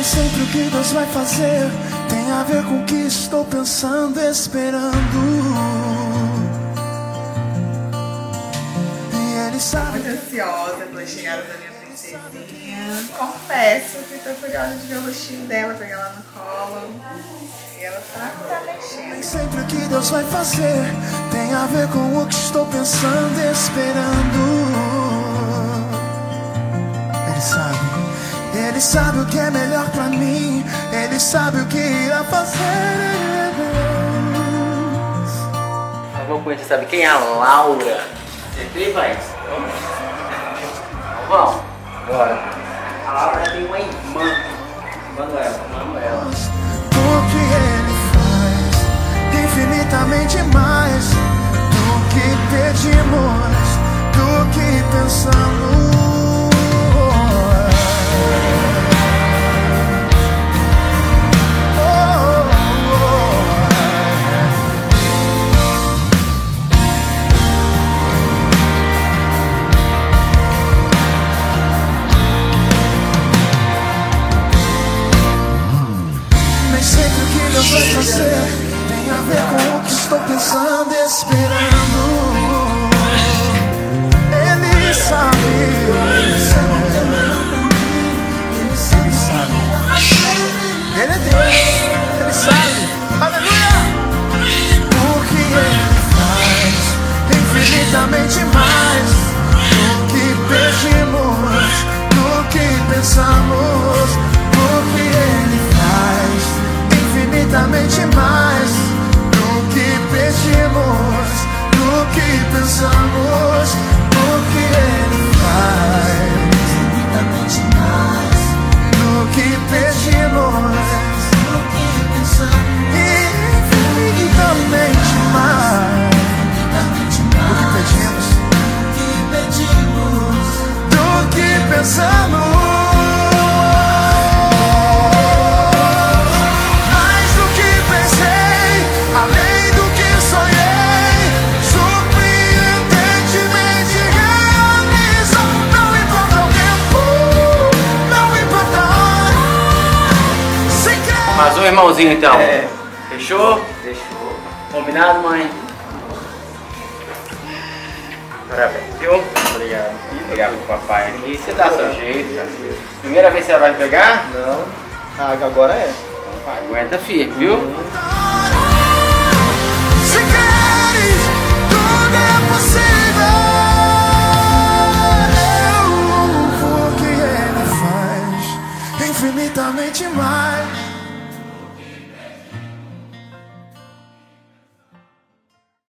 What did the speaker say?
sempre o que Deus vai fazer tem a ver com o que estou pensando, esperando. E Ele sabe. Muito ansiosa pela chegada da minha princesinha. Confesso que tô curiosa de ver o rostinho dela, pegar ela no colo. E ela tá mexendo. Nem sempre o que Deus vai fazer tem a ver com o que estou pensando, esperando. Ele sabe o que é melhor pra mim, Ele sabe o que irá fazer. Vamos conhecer, sabe quem é a Laura? Você vai? Vamos. Bora. A Laura tem uma irmã, Manuela. O que Ele faz, infinitamente mais do que pedimos, do que pensamos. Tem a ver com o que estou pensando, esperando. Ele sabe. Ele sabe. Ele é Deus. Ele sabe. Aleluia. O que Ele faz, infinitamente mais do que pedimos, do que pensamos. O que Ele faz, infinitamente mais do que pedimos, do que pensamos. O que Ele faz, infinitamente mais do que pedimos, do que pensamos. Infinitamente mais do que pensamos. Mais um irmãozinho então. É. Fechou? Fechou. Combinado, mãe? Parabéns, viu? Obrigado. Pegar pro papai aqui. Você dá seu jeito. Primeira vez que você vai pegar? Não. Ah, agora é. Então vai, aguenta firme, viu? Se queres, tudo é possível. O que Ele faz, infinitamente mais